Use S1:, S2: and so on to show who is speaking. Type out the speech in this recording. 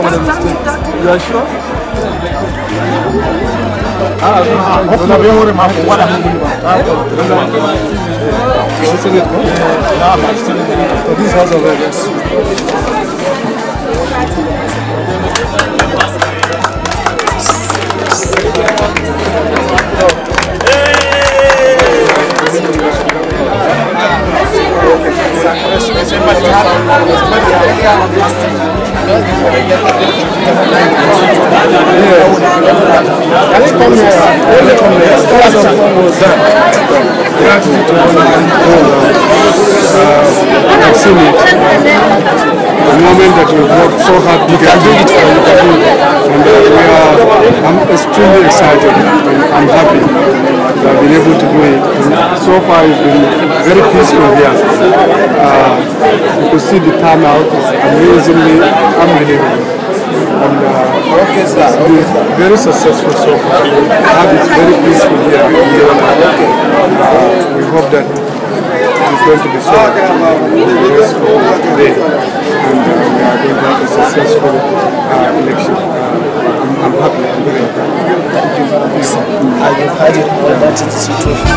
S1: You are sure? This house of yes. I've seen it. The moment that we've worked so hard, you can do it. And I'm extremely excited. I'm happy that I've been able to do it. And so far, it's been very peaceful here. You could see the turnout is amazingly unbelievable. And it's been very successful so far. It's very peaceful here in Yola. We hope that it's going to be so the rest of the day. And we are going to have a successful election. I'm happy. I'm very happy.
S2: I've had it all that is the situation.